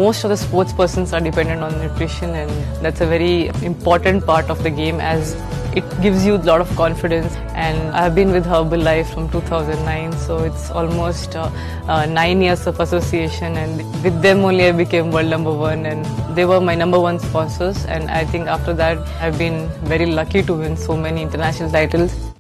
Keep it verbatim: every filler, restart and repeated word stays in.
most of the sports persons are dependent on nutrition, and that's a very important part of the game as it gives you a lot of confidence. And I've been with Herbalife from two thousand nine, so it's almost uh, uh, nine years of association, and with them only I became world number one, and they were my number one sponsors. And I think after that I've been very lucky to win so many international titles.